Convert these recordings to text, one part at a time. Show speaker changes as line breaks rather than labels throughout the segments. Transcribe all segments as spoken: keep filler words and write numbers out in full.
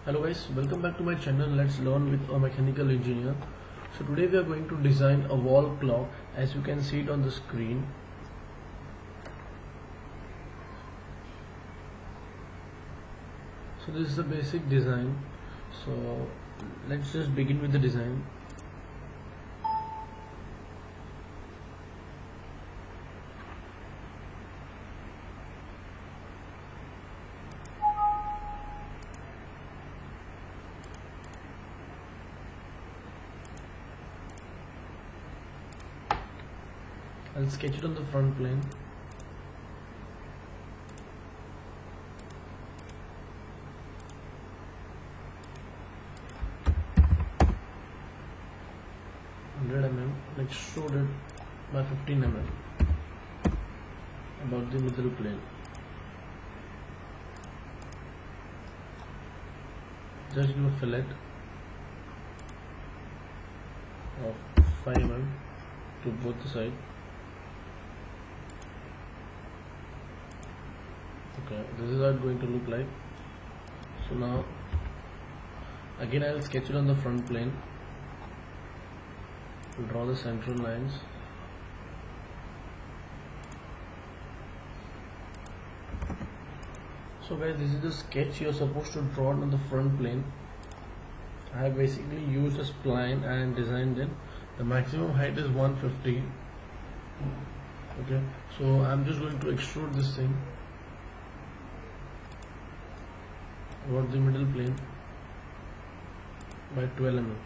Hello guys, welcome back to my channel. Let's learn with a mechanical engineer. So today we are going to design a wall clock, as you can see it on the screen. So this is the basic design. So let's just begin with the design. I'll sketch it on the front plane. one hundred millimeters. Let's shoot it by fifteen millimeters about the middle plane. Just give a fillet of five millimeters to both the sides. Okay, this is how it's going to look like. So now again I will sketch it on the front plane. Draw the central lines. So guys, this is the sketch you are supposed to draw on the front plane. I have basically used a spline and designed it. The maximum height is one fifty. Okay, so I'm just going to extrude this thing about the middle plane by twelve millimeters.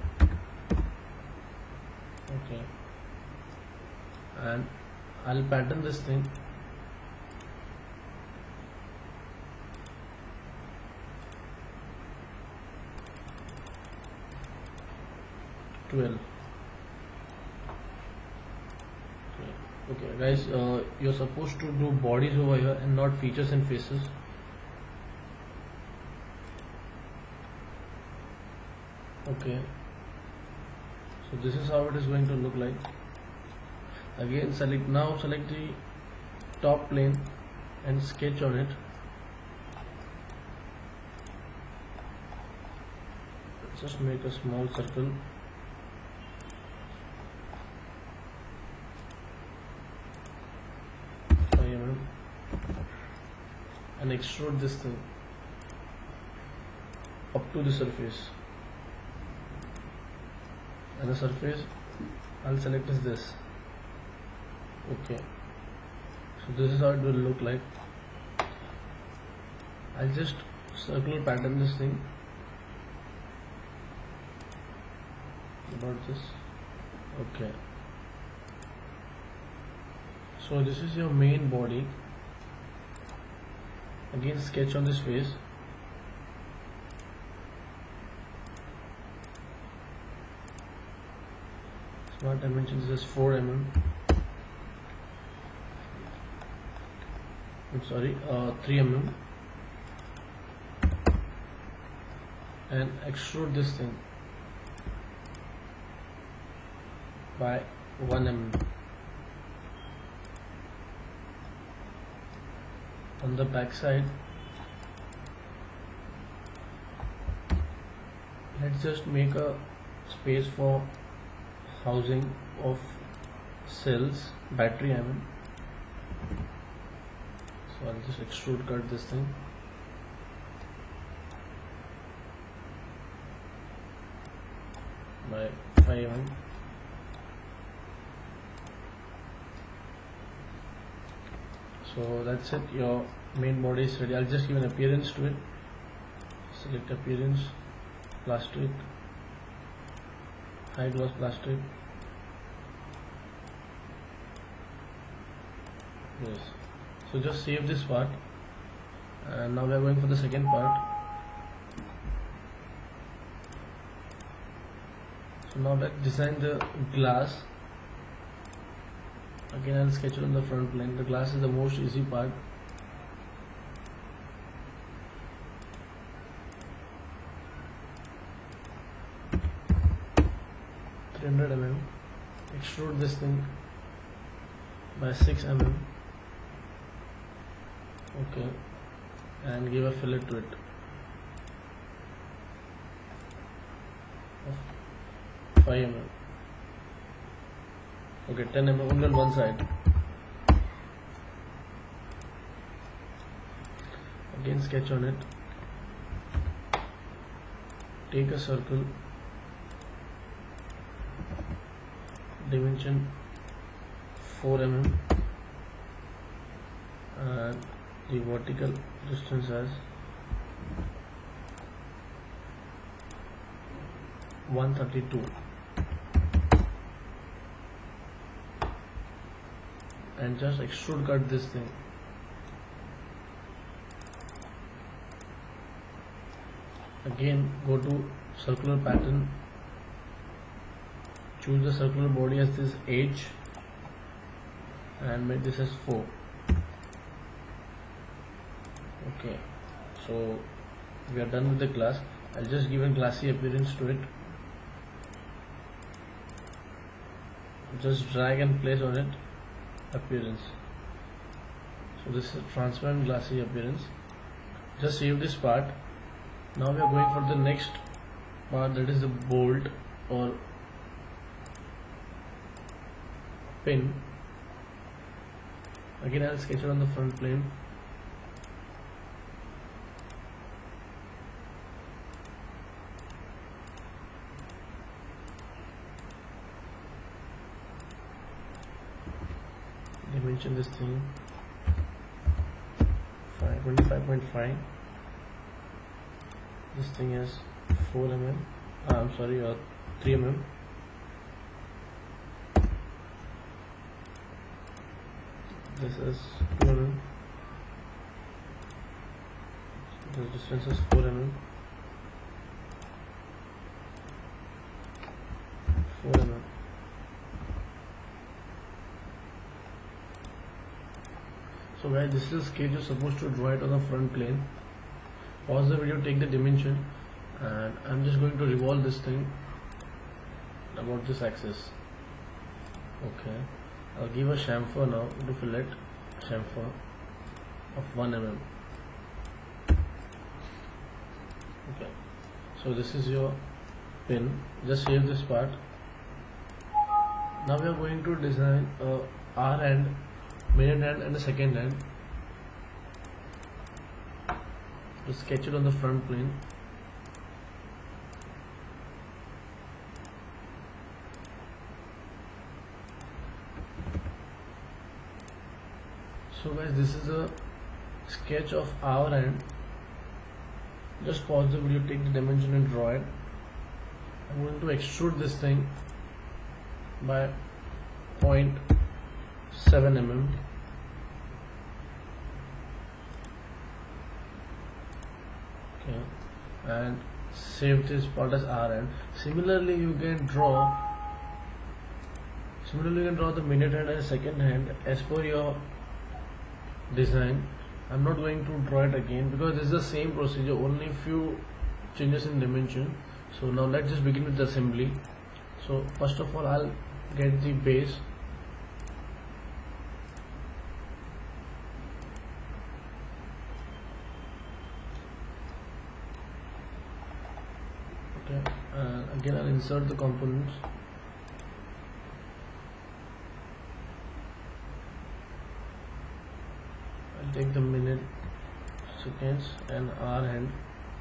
Okay, and I'll pattern this thing twelve. Okay, okay guys, uh, you're supposed to do bodies over here and not features and faces. Okay, so this is how it is going to look like. Again select now select the top plane and sketch on it. Just make a small circle. And extrude this thing up to the surface. And the surface I'll select is this. Okay, so this is how it will look like. I'll just circular pattern this thing about this. Okay, so this is your main body. Again sketch on this face. Smart dimensions is four millimeters. I'm sorry, uh, three millimeters. And extrude this thing by one millimeter. On the back side, let's just make a space for housing of cells, battery I mean. So I'll just extrude cut this thing. By five millimeters. So that's it, your main body is ready. I'll just give an appearance to it. Select appearance, plastic, high gloss plastic. Yes, so just save this part, and now we are going for the second part. So now let's design the glass. Again I'll sketch it on the front plane. The glass is the most easy part. three hundred millimeters. Extrude this thing by six millimeters. Okay, and give a fillet to it. of five millimeters. Okay, ten millimeters only on one side. Again sketch on it. Take a circle, dimension four millimeters, and the vertical distance as one thirty-two, and just extrude cut this thing. Again go to circular pattern, choose the circular body as this H and make this as four. Okay, so we are done with the glass. I'll just give a glassy appearance to it. Just drag and place on it appearance. So this is a transparent glassy appearance. Just save this part. Now we are going for the next part, that is the bolt or pin. Again I'll sketch it on the front plane. Dimension this thing twenty-five point five. This thing is four millimeters. Ah, I'm sorry, uh, three millimeters. This is two millimeters. The distance is four millimeters. four millimeters. So guys, this is the sketch. You're supposed to draw it on the front plane. Pause the video, take the dimension, and I'm just going to revolve this thing about this axis. Okay, I'll give a chamfer now to fillet chamfer of one millimeter. Okay, so this is your pin. Just save this part. Now we are going to design a R hand, main hand, and a second hand. To sketch it on the front plane. So guys, this is a sketch of our hand. Just pause the video, take the dimension and draw it. I'm going to extrude this thing by zero point seven millimeters. Okay, and save this part as R N. Similarly, you can draw. Similarly, you can draw the minute hand and second hand as per your design. I'm not going to draw it again because this is the same procedure, only few changes in dimension. So now let's just begin with the assembly. So first of all, I'll get the base. Okay, uh, again I'll insert the components. I'll take the minute, seconds and hour hand.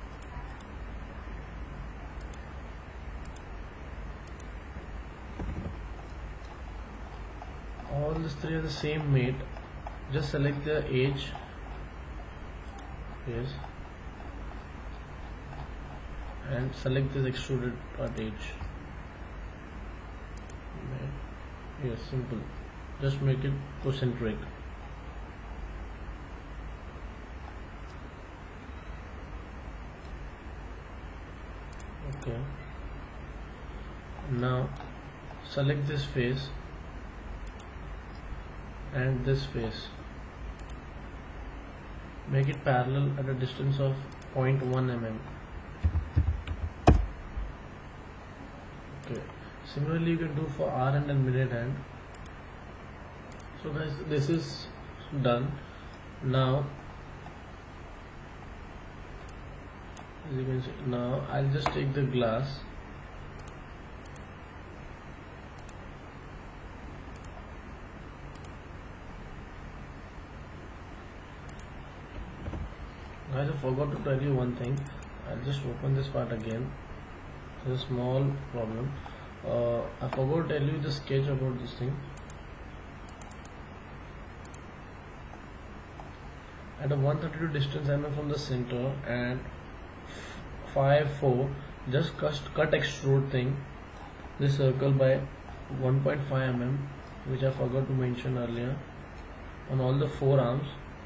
All these three are the same mate. Just select the age. Yes. And select this extruded part edge. Yes, simple. Just make it concentric. Okay. Now select this face and this face. Make it parallel at a distance of zero point one millimeters. Okay. Similarly, you can do for R hand and minute hand. So guys, this is done. Now, as you can see, now I'll just take the glass I forgot to tell you one thing. I'll just open this part again. There's a small problem. uh, I forgot to tell you the sketch about this thing. At a one thirty-two distance mm from the center and five four, just cut, cut extrude thing this circle by one point five millimeters, which I forgot to mention earlier, on all the four arms,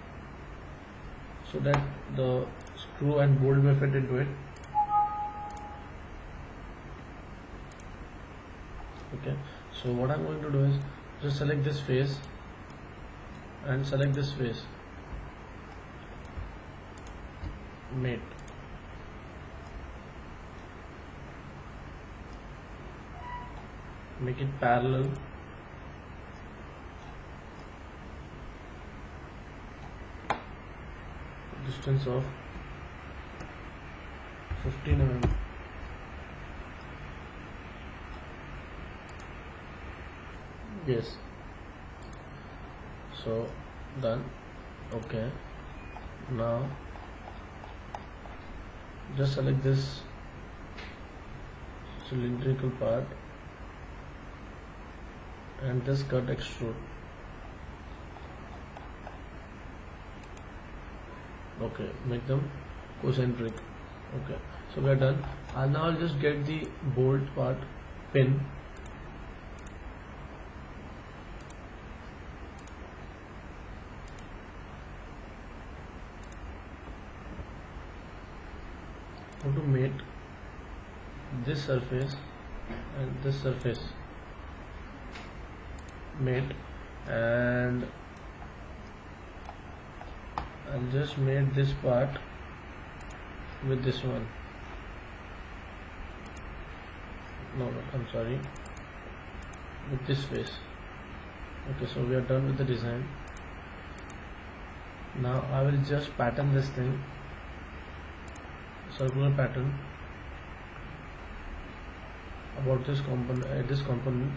so that the screw and bolt may fit into it. Okay, so what I'm going to do is just select this face and select this face, mate, make it parallel, distance of fifteen millimeters. Yes, so done. Okay, now just select this cylindrical part and just cut extrude. Okay, make them concentric. Okay, so we are done. And now I'll just get the bolt part, pin. Go to mate, this surface and this surface, mate, and I'll just mate this part with this one. No, no, I'm sorry, with this face. Okay, so we are done with the design. Now I will just pattern this thing, circular pattern about this component, uh, this component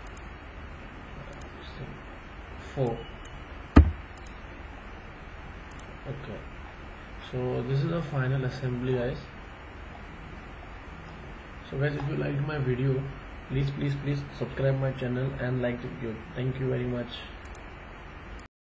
four. Okay, so this is the final assembly, guys. So guys, if you liked my video, please please please subscribe my channel and like the video. Thank you very much.